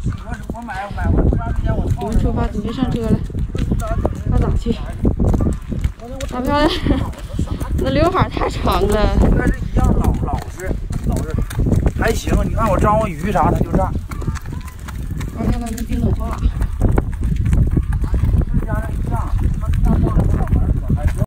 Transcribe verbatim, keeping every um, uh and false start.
我我买我买回多长时间我我们出发，准备上车了。大咋去？大漂亮，那刘海太长了。 但是一样老老实老实，还行。你看我张罗鱼啥，它就这样。 我看看这冰冷化。